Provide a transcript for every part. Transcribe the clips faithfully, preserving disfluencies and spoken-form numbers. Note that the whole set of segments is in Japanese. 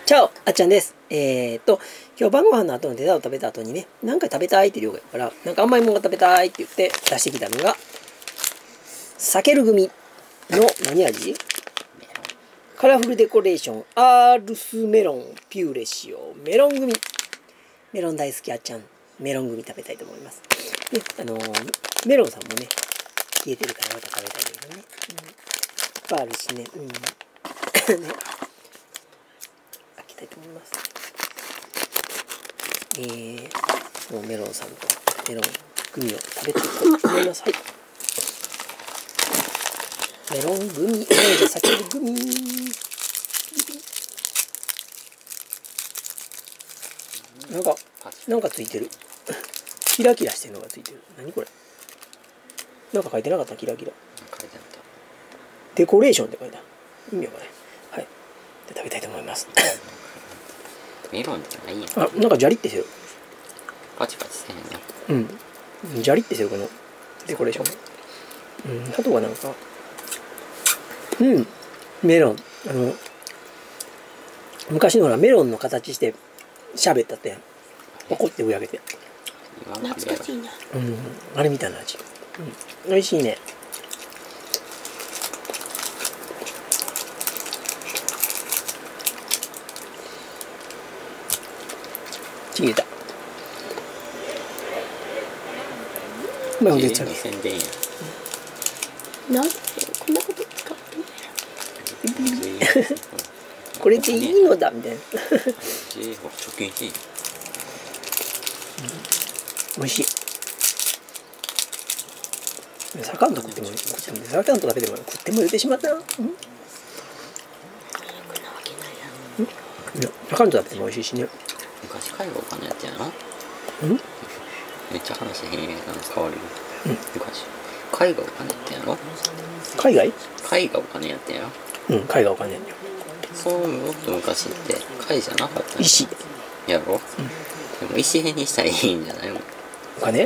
チャオ、あっちゃんです。えー、っと、今日晩ご飯の後のデザート食べた後にね、なんか食べたいって量がやから、なんか甘いものが食べたいって言って出してきたのが、サケルグミの何味？カラフルデコレーション、アールスメロンピューレシオ、メロングミ。メロン大好きあっちゃん、メロングミ食べたいと思います。ね、あのー、メロンさんもね、消えてるからまた食べたいけどね。うん、いっぱいあるしね。うん。ね、開けたいと思います。えー、もうメロンさんとメロングミを食べていこうと思います。はい。メロングミ、メロンじゃ先にグミ。なんか、なんかついてる。キラキラしてるのがついてる。何これ。なんか書いてなかった？キラキラ。 書いてあった。 デコレーションって書いてある。意味わからない。はい。で食べたいと思います。 メロンじゃないやん。 あ、なんかジャリってしてる。 パチパチしてへんな。 うん。ジャリってしてるこのデコレーション。うん。あとはなんか、うん。メロン。あの、昔のほらメロンの形して喋ったってポコって上上げて。 懐かしいな。 うん。あれみたいな味。うん。美味しいね。ちぎれた。まあ、でジェーの宣伝や。 なんでこんなこと使ってんの？ これでいいのだみたいな。 ジェーを貯金してん。 美味しい。サカンと食っても、サカンと食べても食っても言ってしまったな。うん。いや、サカンと食べても美味しいしね。 昔海外お金やったやな。 うん。 めっちゃ話変なの変わるよ。うん。昔海外お金やったやろ。 海外？ 海外お金やったやろ。 うん、海外お金やねんよ。 そうもっと昔って貝じゃなかったの。 石。 やろ。うん。でも石変にしたらいいんじゃないの？ お金？うん。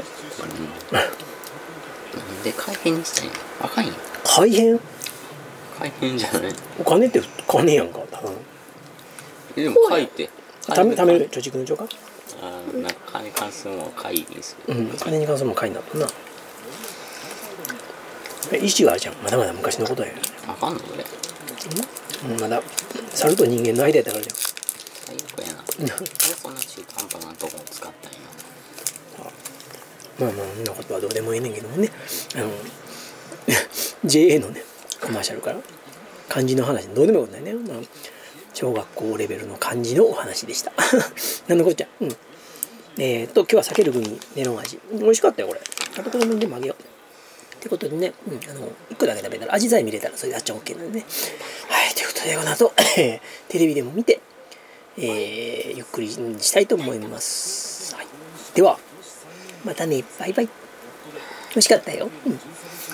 なんで海変にしたらいいの？あかんやん。 海変？ 海変じゃない。 お金って金やんか、多分。 でも貝ってため、ためる貯蓄の帳か？ ああ、なんか金関するものを貝にする。 うん、金に関するもん貝になったな。石はあるじゃん。まだまだ昔のことやよね。 あかんのこれ。 うん、まだ猿と人間の間やったからじゃん。 最悪やな。なんでそんな中途半端なとこを使ったんや。 まあまあそんなことはどうでもいいねんけどもね。あのジェーエー のねコマーシャルから漢字の話どうでもいいことないね。まあ小学校レベルの漢字のお話でした。なんのこっちゃ。うん。えー、っと今日は避けるグミメロン味。美味しかったよこれ。あと子供にでもあげよう。ってことでね、うん、あのいっこだけ食べたら味さえ見れたらそれであっちゃ OK なんでね。はい、ということでこの後テレビでも見て、えー、ゆっくりしたいと思います。はい、ではまたね、バイバイ。美味しかったよ。うん。